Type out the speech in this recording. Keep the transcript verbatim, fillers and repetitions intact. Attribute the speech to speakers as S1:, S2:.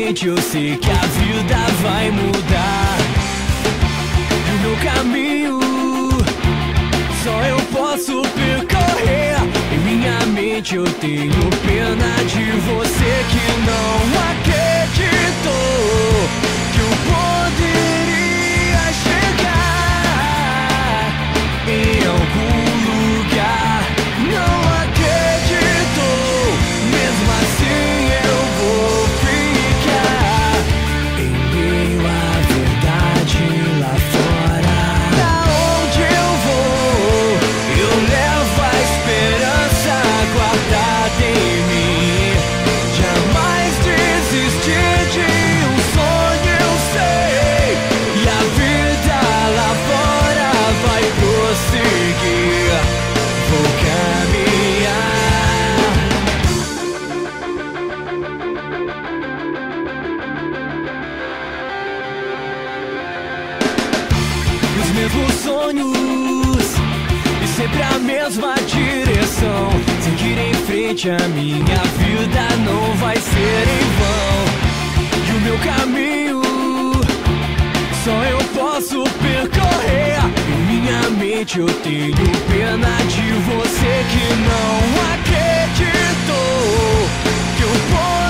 S1: frente eu sei que a vida vai mudar. E o meu caminho só eu posso percorrer. Em minha mente eu tenho pena de você que não acreditou que eu poderia chegar em algum lugar. Não acreditou, mesmo assim eu vou ficar em meio à verdade lá fora. Da onde eu vou, eu levo a esperança guardada em mim. Jamais desistir de um sonho, eu sei. E a vida lá fora vai prosseguir. Vou caminhar. Os mesmos sonhos e sempre a mesma direção. Seguir em frente, a minha vida não vai ser em vão. E o meu caminho só eu posso percorrer. Em minha mente eu tenho pena de você que não acreditou que eu posso